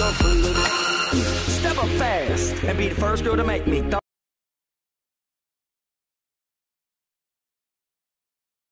shuffle it. Step up fast and be the first girl to make me